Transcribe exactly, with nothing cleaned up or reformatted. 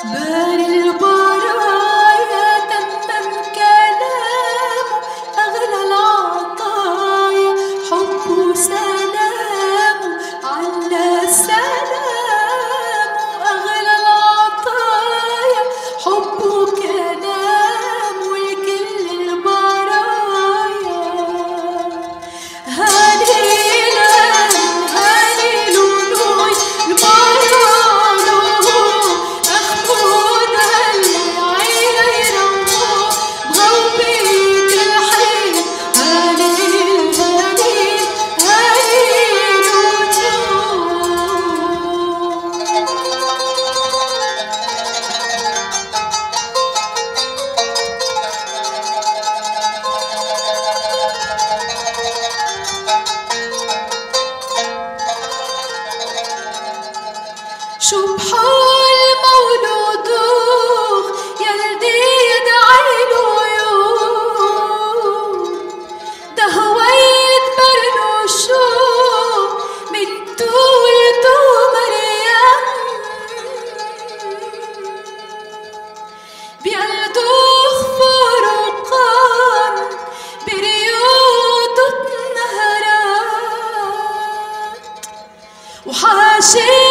باري البرايا تمم كلامه، أغلى العطايا حب وسلامه، على سلامه أغلى العطايا حب وكلامه لكل البرايا. هاليلا هاليلو نوي البرايا أخمود هالعيرة بغوبية الحين. هاليل هاليل هاليلو شو بحال مولودوخ يلدي يدعيلو عيون، ده هويت برنوشو من تولدو مريم، بيلدوخ فرقان بريوض نهرات وحاشي